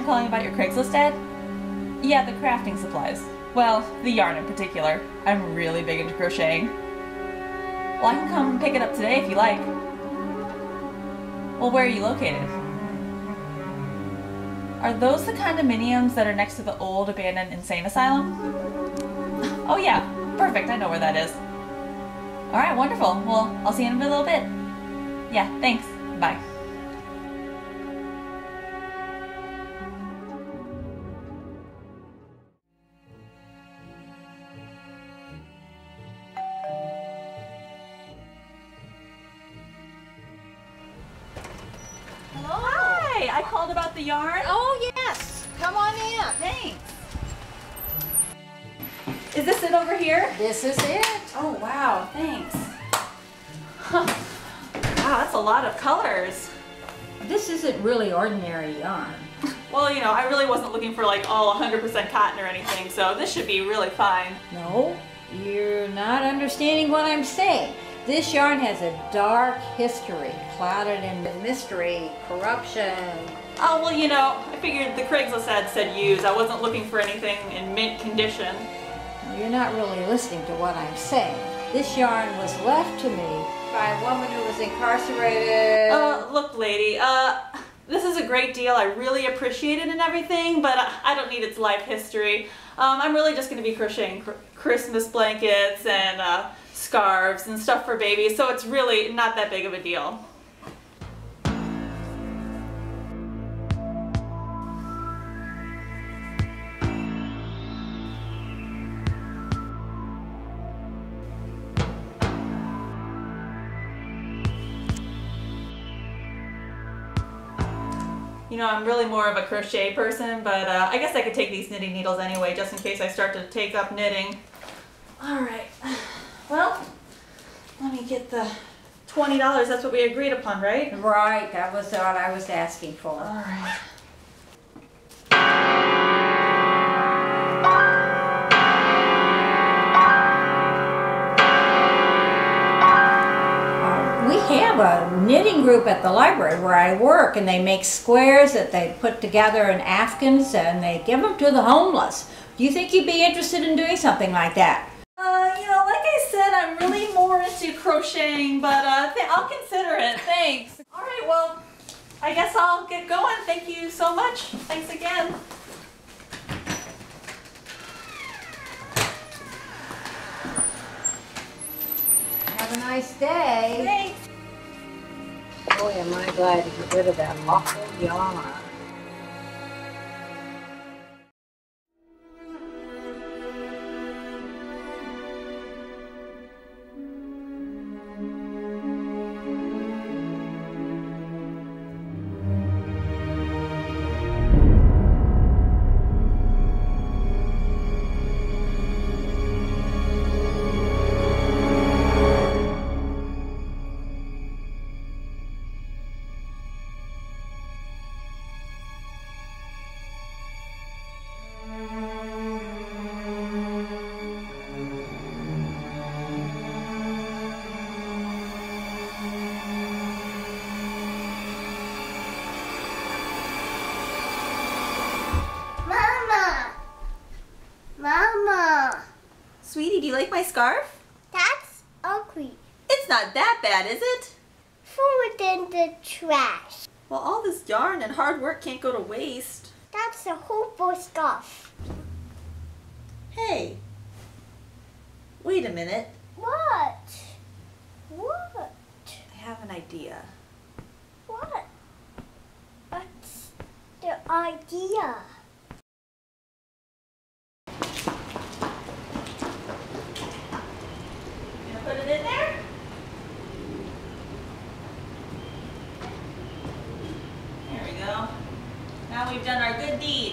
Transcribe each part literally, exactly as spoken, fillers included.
calling about your Craigslist ad? Yeah, the crafting supplies. Well, the yarn in particular. I'm really big into crocheting. Well, I can come pick it up today if you like. Well, where are you located? Are those the condominiums that are next to the old abandoned insane asylum? Oh yeah, perfect, I know where that is. Alright, wonderful. Well, I'll see you in a little bit. Yeah, thanks. Bye. Hello. Hi, I called about the yarn. Oh yes, come on in. Thanks. Is this it over here? This is it. Oh wow, thanks. Huh. Wow, that's a lot of colors. This isn't really ordinary yarn. Well, you know, I really wasn't looking for like all one hundred percent cotton or anything, so this should be really fine. No, you're not understanding what I'm saying. This yarn has a dark history, clouded in mystery, corruption. Oh, well, you know, I figured the Craigslist ad said use. I wasn't looking for anything in mint condition. Well, you're not really listening to what I'm saying. This yarn was left to me by a woman who was incarcerated. Uh, look, lady, uh, this is a great deal. I really appreciate it and everything, but I, I don't need its life history. Um, I'm really just going to be crocheting cr Christmas blankets and uh, scarves and stuff for babies, so it's really not that big of a deal. You know, I'm really more of a crochet person, but uh, I guess I could take these knitting needles anyway, just in case I start to take up knitting. All right. Well, let me get the twenty dollars. That's what we agreed upon, right? Right, that was what I was asking for. All right. We have a knitting group at the library where I work, and they make squares that they put together in afghans and they give them to the homeless. Do you think you'd be interested in doing something like that? Uh, you know, like I said, I'm really more into crocheting, but uh, th I'll consider it. Thanks. All right, well, I guess I'll get going. Thank you so much. Thanks again. Have a nice day. Thanks. Boy, am I glad to get rid of that awful yarn. Mama! Sweetie, do you like my scarf? That's ugly. It's not that bad, is it? Throw it in the trash. Well, all this yarn and hard work can't go to waste. That's a horrible stuff. Hey, wait a minute. What? What? I have an idea. What? What's the idea? Put it in there. There we go. Now we've done our good deed.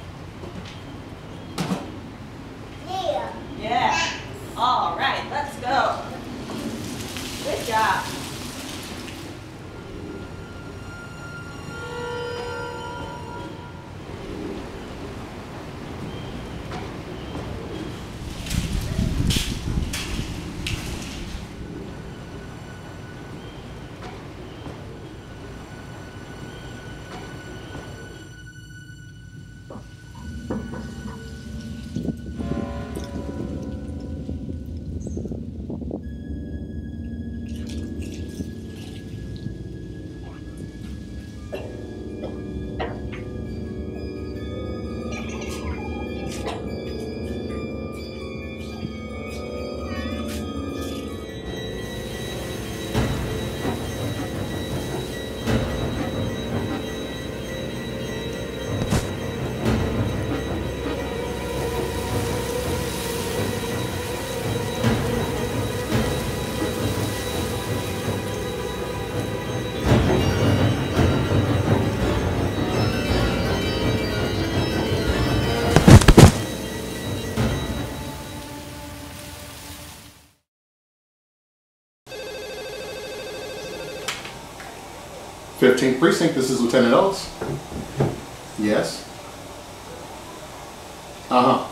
Yeah. Yeah. All right, let's go. Good job. fifteenth Precinct, this is Lieutenant Ellis. Yes? Uh-huh.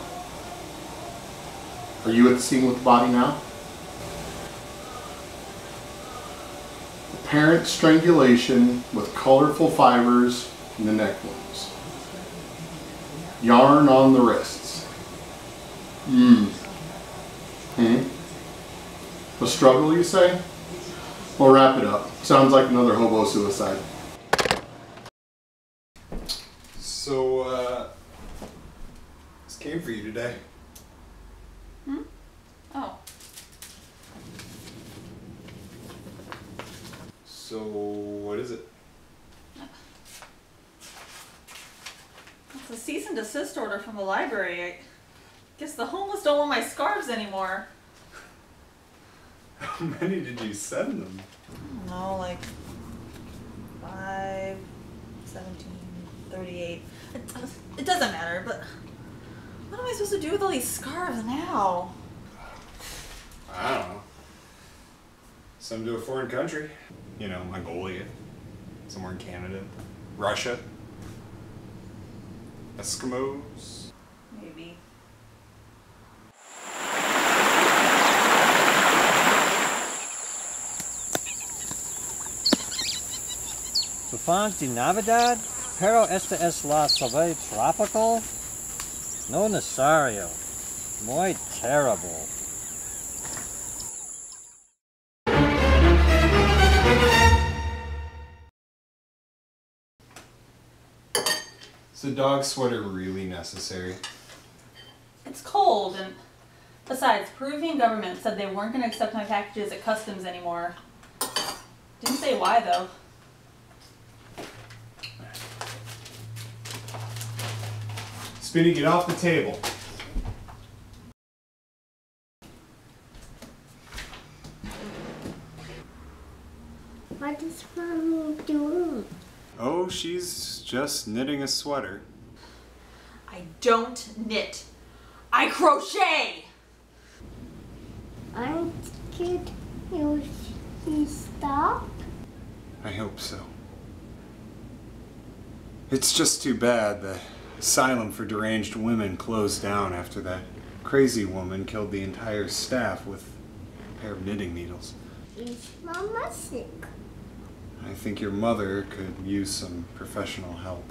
Are you at the scene with the body now? Apparent strangulation with colorful fibers in the neck wounds. Yarn on the wrists. Hmm. Hmm? A struggle, you say? Well, wrap it up. Sounds like another hobo suicide. So, uh, this came for you today. Hmm? Oh. So, what is it? It's a cease and desist order from the library. I guess the homeless don't want my scarves anymore. How many did you send them? I don't know, like five, seventeen, thirty-eight. It, it doesn't matter, but what am I supposed to do with all these scarves now? I don't know. Send them to a foreign country. You know, Mongolia, somewhere in Canada, Russia, Eskimos. Maybe. Tufan de Navidad, pero esta es la suave tropical. No necesario. Muy terrible. Is the dog sweater really necessary? It's cold, and besides, Peruvian government said they weren't going to accept my packages at customs anymore. Didn't say why, though. Speedy, get off the table. What is Mommy doing? Oh, she's just knitting a sweater. I don't knit. I crochet! Aren't kid you he stop? I hope so. It's just too bad the asylum for deranged women closed down after that crazy woman killed the entire staff with a pair of knitting needles. Is Mama sick? I think your mother could use some professional help.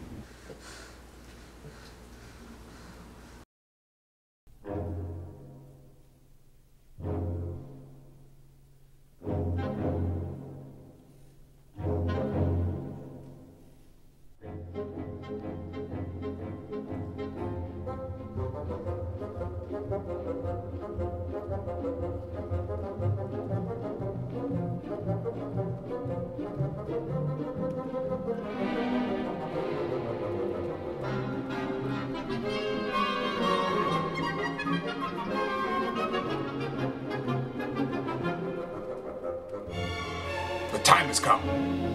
The time has come.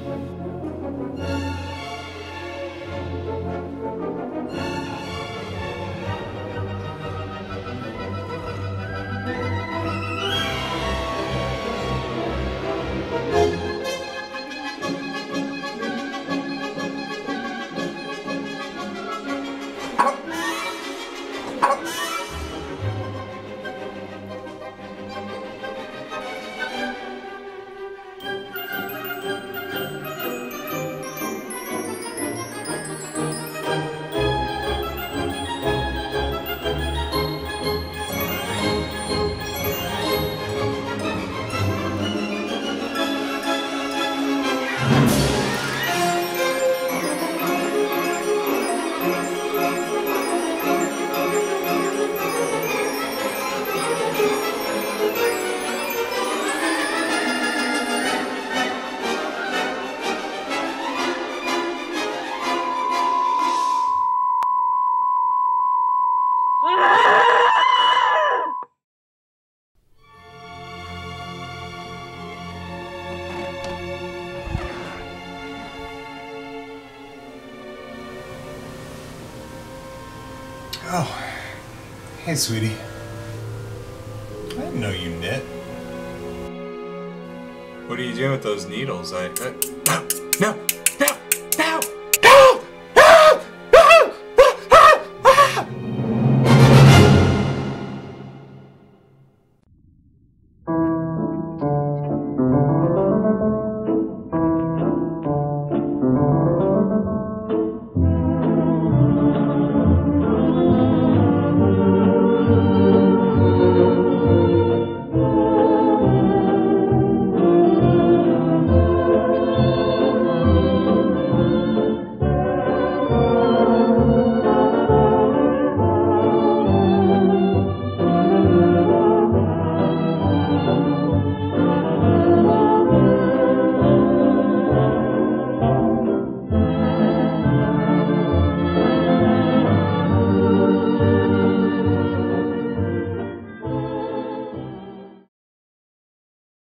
Oh, hey, sweetie. I didn't know you knit. What are you doing with those needles? I. I No.